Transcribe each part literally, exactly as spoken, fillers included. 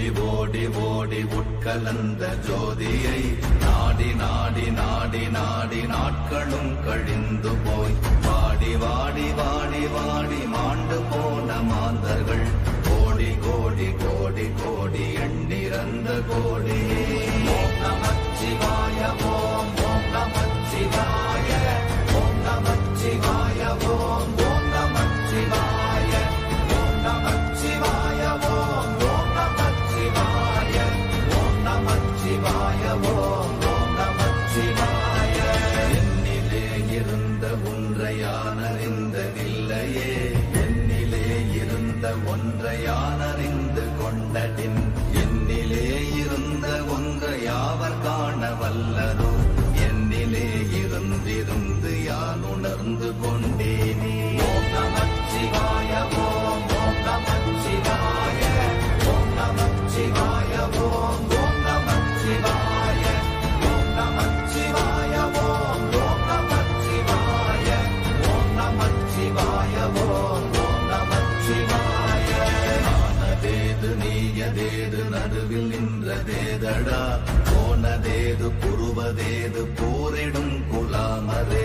ஓடி ஓடி ஓடி உட்கலந்த ஜோதியை நாடி நாடி நாடி நாடி நாட்களும் கழிந்து போய் வாடி வாடி வாடி வாடி மாண்டு போன மாந்தர்கள் கோடி கோடி கோடி கோடி எண்ணிறந்த கோடி. ஓம் நமச்சிவாய ஓம் ஓம் நமச்சிவாய ஓம் நமச்சிவாய ஓம் ஓம் நமச்சிவாய ஓம் நமச்சிவாய ஓம் ஓம் நமச்சிவாய ஓம் நமச்சிவாய ஓம் ஓம் நமச்சிவாய. என்னிலே இருந்த ஒன்றை யான் அறிந்ததில்லையே, என்னிலே இருந்த ஒன்றை யான் அறிந்து கொண்டடின், என்னிலே இருந்த ஒன்றை யாவர் காண வல்லரோ, என்னிலே இருந்திருந்து யான் உணர்ந்து கொண்டேனே. ஓம் நமச்சிவாய ஓம் ஓம் நமச்சிவாய ஓம் நமச்சிவாய ஓம் ஓம் நமச்சிவாய ஓம் நமச்சிவாய ஓம் ஓம் நமச்சிவாய ஓம் நமச்சிவாய ஓம் ஓம் நமச்சிவாய. ஆனதேது நீயதேது நடுவில் நின்றதேதடா, போனதேது புருவதேது போரிடும் குலாமரே,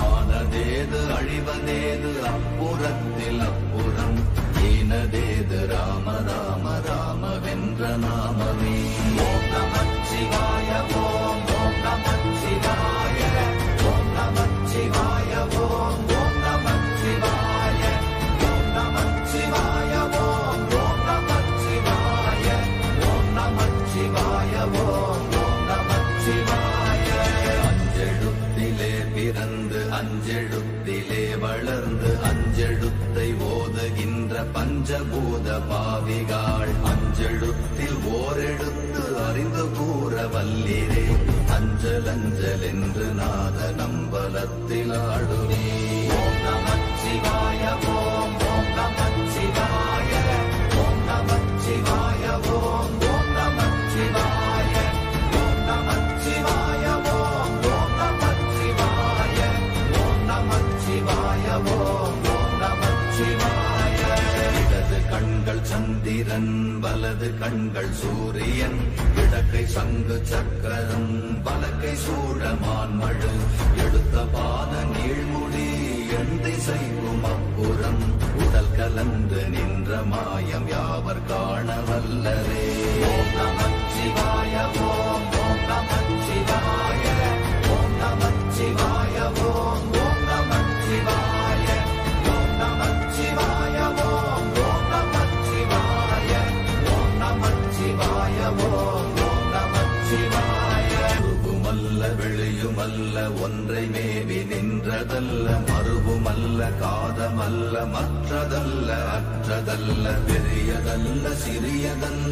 ஆனதேது அழிவதேது அப்புறத்தில் அப்புறம், ஈனதேது ராம ராம ராம வென்ற நாமமே. ஓம் நமச்சிவாய ஓம் ஓம் நமச்சிவாய ஓம் நமச்சிவாய ஓம் ஓம் நமச்சிவாய ஓம் நமச்சிவாய ஓம் ஓம் நமச்சிவாய ஓம் நமச்சிவாய ஓம் ஓம் நமச்சிவாய. அஞ்செழுத்திலே பிறந்து அஞ்செழுத்திலே வளர்ந்து அஞ்செழுத்தை ஓதுகின்ற பஞ்சபூத பாவிகாள், அஞ்செழுத்தில் ஓரெழுத்து அறிந்து கூற வல்லிரே, அஞ்சல் அஞ்சல் என்று நாத நம்பலத்தில் ஆடுவே. ஓம் நமச்சிவாய ஓம் ஓம் நமச்சிவாய ஓம் நமச்சிவாய ஓம் ஓம் நமச்சிவாய ஓம் நமச்சிவாய ஓம் ஓம் நமச்சிவாய ஓம் நமச்சிவாய ஓம் ஓம் நமச்சிவாய. இடது கண்கள் சந்திரன் வலது கண்கள் சூரியன், இடக்கை சங்கு சக்கரம் வலக்கை சூழமான் மழு, எடுத்த பாத நீழ்முடி எண் திசைக்கும் அப்புறம், உடல் கலந்து நின்ற மாயம் யாவர் காண வல்லரே. ஓம் நமச்சிவாய ஓம் ஓம் நமச்சிவாய ஓம் நமச்சிவாய ஓம் ஓம் நமச்சிவாய ஓம் நமச்சிவாய ஓம் ஓம் நமச்சிவாய ஓம் நமச்சிவாய ஓம் ஓம் நமச்சிவாய. உருவுமல்ல வெளியுமல்ல ஒன்றை மேவி நின்றதல்ல, மறுவுமல்ல காதமல்ல மற்றதல்ல அற்றதல்ல, பெரியதல்ல சிறியதல்ல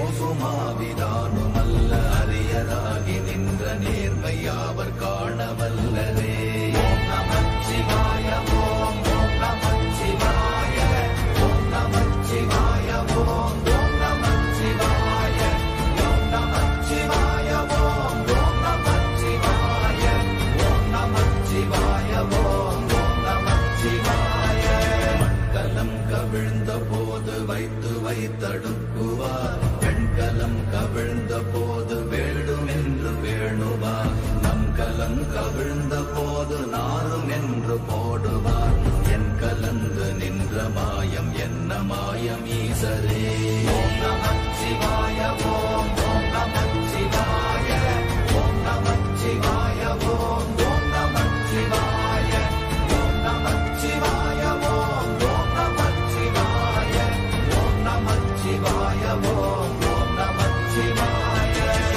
போகுமாவிதானுமல்ல, அரியதாகி நின்ற நேர்மை யாவர் காண வல்லரே. ஓம் நமச்சிவாய ஓம் ஓம் நமச்சிவாய ஓம் நமச்சிவாய ஓம் ஓம் நமச்சிவாய ஓம் நமச்சிவாய ஓம் ஓம் நமச்சிவாய ஓம் நமச்சிவாய ஓம் ஓம் நமச்சிவாய. மண்கலம் கவிழ்ந்த போது வைத்து வைத்தடுக்குவார், பெண்கலம் கவிழ்ந்த போது வேண்டும் என்று வேணுவார், நம் கலம் கவிழ்ந்த போது நாரும் என்று போடுவார், என் கலந்து நின்ற மாயம் என்ன மாயம் ஈசரே. ஓம் நமச்சிவாய ஓம் ஓம் நமச்சிவாய ஓம் நமச்சிவாய ஓம் ஓம் நமச்சிவாய ஓம் நமச்சிவாய ஓம் ஓம் நமச்சிவாய ஓம் நமச்சிவாய ஓம் ஓம் நமச்சிவாய.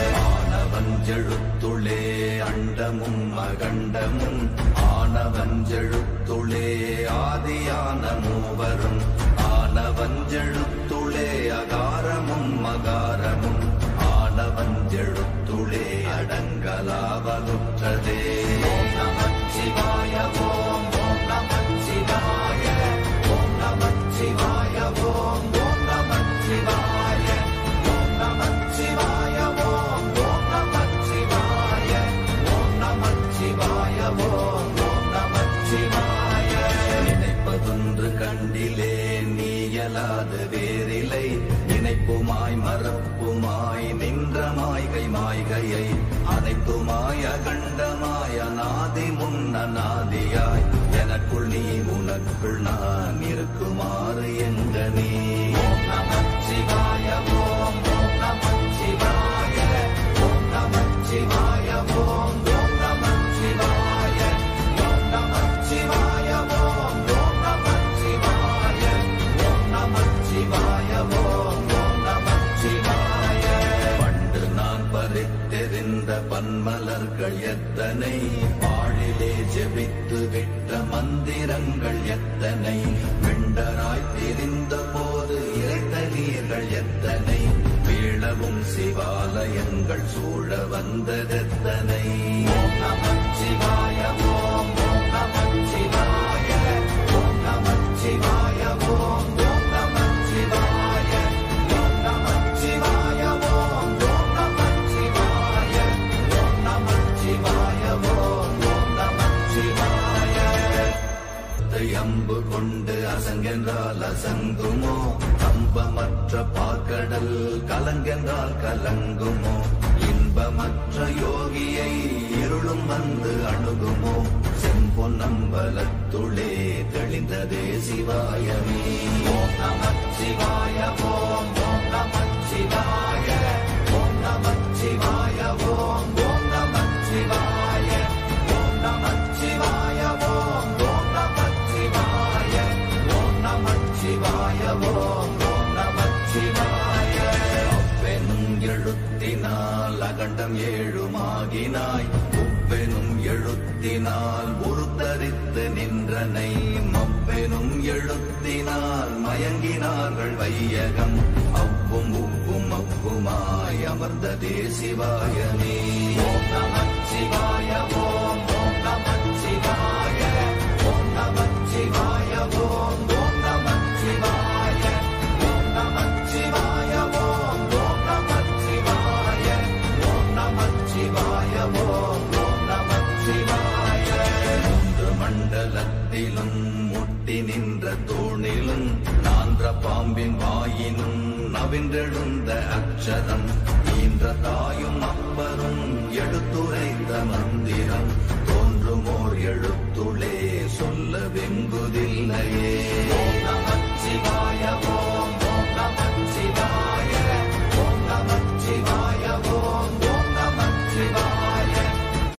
ஆனவஞ்செழுத்துளே அண்டமும் அகண்டமும், ஆனவஞ்செழுத்துளே ஆதியான மூவரும், ஆனவஞ்செழுத்துளே அகாரமும் அகாரமும், ஆனவஞ்செழுத்துளே அடங்கலாவலுற்றதே. ஓம் நமச்சிவாய ஓம் ஓம் நமச்சிவாய ஓம் நமச்சிவாய ஓம் ஓம் நமச்சிவாய ஓம் நமச்சிவாய ஓம் ஓம் நமச்சிவாய ஓம் நமச்சிவாய ஓம் ஓம் நமச்சிவாய. நினைப்பதொன்று கண்டிலே நீயலாது வேறிலை, நினைப்பும் பிறப்புமாய் மறப்புமாய் நின்ற மாய்கை மாய்கையை அனைத்துமாய் அகண்டமாய் அநாதி முன்ன நாதியாய் எனக்குள் நீ உனக்குள் நான் இருக்குமாறு எங்க நீ. ஓம் நமச்சிவாய ஓம் ஓம் நமச்சிவாய ஓம் நமச்சிவாய ஓம் ஓம் நமச்சிவாய ஓம் நமச்சிவாய ஓம் ஓம் நமச்சிவாய ஓம் நமச்சிவாய ஓம் ஓம் நமச்சிவாய. பண்டு நான் பறித்தெறிந்த பன்மலர்கள் எத்தனை பாழிலே ஜெபித்து விட்ட மந்திரங்கள் எத்தனை விண்டராய் தெரிந்த போது இறைத்த நீர்கள் எத்தனை வீழவும் சிவாலயங்கள் சூழ வந்ததெத்தனை. ஓம் நமச்சிவாய ஓம் ஓம் நமச்சிவாய ஓம் நமச்சிவாய ஓம் ஓம் நமச்சிவாய ஓம் நமச்சிவாய ஓம் ஓம் நமச்சிவாய ஓம் நமச்சிவாய ஓம் ஓம் நமச்சிவாய. அம்பு கொண்டு அசங்கென்றால் அசங்குமோ கம்பமற்ற பாக்கடல் கலங்கென்றால் கலங்குமோ இன்பமற்ற யோகியை இருளும் வந்து அணுகுமோ செம்பொன்னம்பலத்துளே தெளிந்ததே சிவாயமே. ஓம் நமச்சிவாய ஓம் ஓம் நமச்சிவாய ஓம் நமச்சிவாய ஓம் ஓம் நமச்சிவாய ஓம் நமச்சிவாய ஓம் ஓம் நமச்சிவாய ஓம் நமச்சிவாய ஓம் ஓம் நமச்சிவாய. அப்பெனும் எழுத்தினால் அகண்டம் ஏழுமாகினாய் உப்பெனும் எழுத்தினால் உருத்தரித்து நின்றனை மப்பெனும் எழுத்தினால் மயங்கினார்கள் வையகம் அவ்வும் உப்பும் அப்புமாய் அமர்ந்ததே சிவாயமே. ஓம் நமச்சிவாய ஓம் ஓம் நமச்சிவாய ஓம் நமச்சிவாய ஓம் ஓம் நமச்சிவாய ஓம் நமச்சிவாய ஓம் ஓம் நமச்சிவாய ஓம் நமச்சிவாய ஓம் ஓம் நமச்சிவாய. மூன்று மண்டலத்திலும் முட்டி நின்ற தூணிலும் நான்ற பாம்பின் வாயினும் நவின்றெழுந்த அக்ஷரம் ஈன்ற தாயும் அப்பரும் எடுத்துரைத்த மந்திரம் தோன்றுமோர் எழுத்துளே சொல்ல வெங்குதில்லையே.